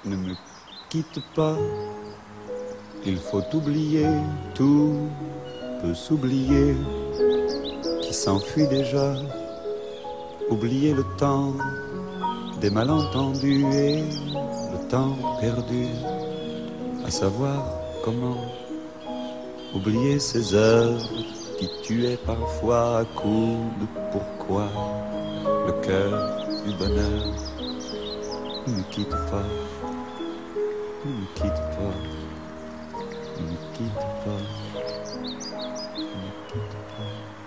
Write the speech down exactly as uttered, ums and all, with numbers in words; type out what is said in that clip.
Ne me quitte pas, il faut oublier, tout peut s'oublier, qui s'enfuit déjà. Oublier le temps des malentendus et le temps perdu, à savoir comment oublier ces heures qui tuaient parfois à coups de pourquoi le cœur du bonheur. Ne me quitte pas, ne me quitte pas, ne me quitte pas, ne me quitte pas.